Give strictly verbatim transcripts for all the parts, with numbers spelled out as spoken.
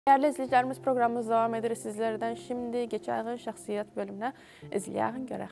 Değerli izleyicilerimiz, programımız devam eder. Sizlerden şimdi geçen şahsiyet bölümüne izleyen görək.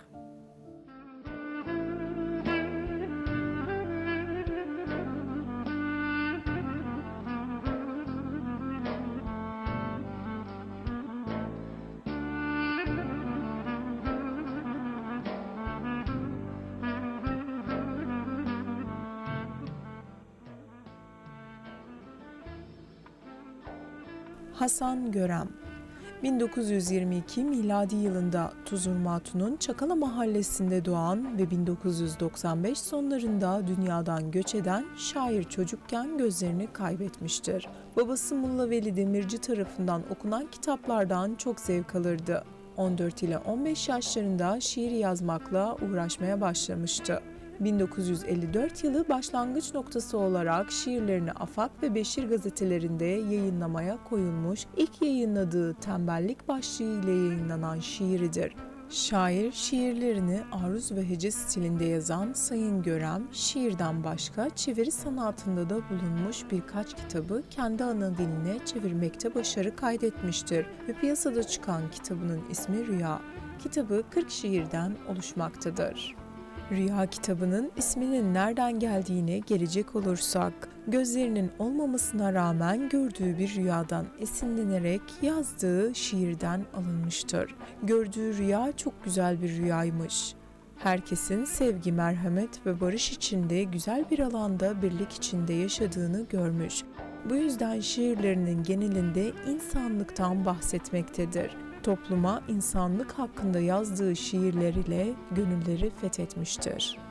Hasan Görem bin dokuz yüz yirmi iki miladi yılında Tuzurmatu'nun Çakala mahallesinde doğan ve bin dokuz yüz doksan beş sonlarında dünyadan göç eden şair çocukken gözlerini kaybetmiştir. Babası Mulla Veli Demirci tarafından okunan kitaplardan çok zevk alırdı. on dört ile on beş yaşlarında şiir yazmakla uğraşmaya başlamıştı. bin dokuz yüz elli dört yılı başlangıç noktası olarak şiirlerini Afak ve Beşir gazetelerinde yayınlamaya koyulmuş, ilk yayınladığı Tembellik başlığı ile yayınlanan şiiridir. Şair şiirlerini aruz ve hece stilinde yazan Sayın Görem, şiirden başka çeviri sanatında da bulunmuş birkaç kitabı kendi ana diline çevirmekte başarı kaydetmiştir ve piyasada çıkan kitabının ismi Rüya. Kitabı kırk şiirden oluşmaktadır. Rüya kitabının isminin nereden geldiğine gelecek olursak, gözlerinin olmamasına rağmen gördüğü bir rüyadan esinlenerek yazdığı şiirden alınmıştır. Gördüğü rüya çok güzel bir rüyaymış. Herkesin sevgi, merhamet ve barış içinde güzel bir alanda birlik içinde yaşadığını görmüş. Bu yüzden şiirlerinin genelinde insanlıktan bahsetmektedir. Topluma insanlık hakkında yazdığı şiirler ile gönülleri fethetmiştir.